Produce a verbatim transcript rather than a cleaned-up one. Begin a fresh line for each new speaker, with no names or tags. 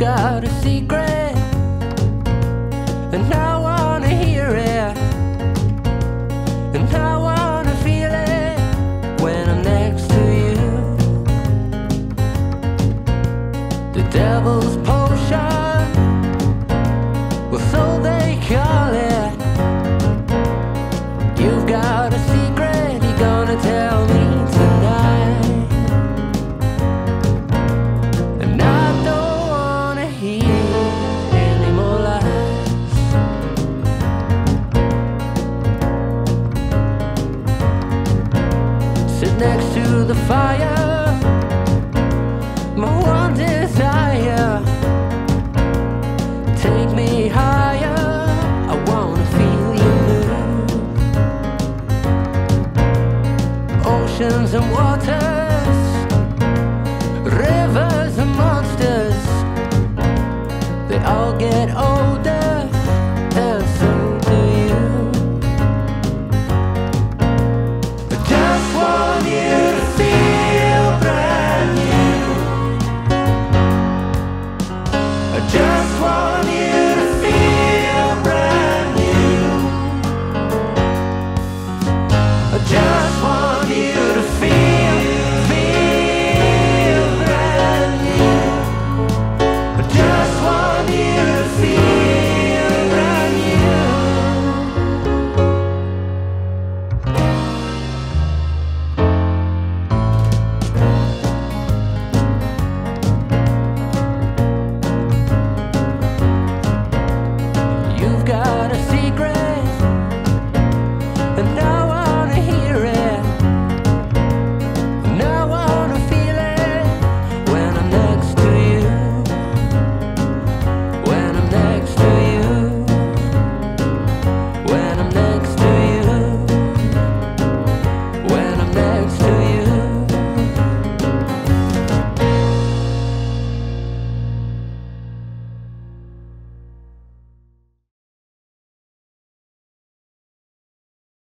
got a secret, and I wanna hear it, and I wanna feel it when I'm next to you. The devil's potion, well, so they call it. You've got a secret you're gonna tell me tonight, and I don't wanna hear any more lies. Sit next to the fire, my one desire. Take me higher, I wanna feel you move. Oceans and water,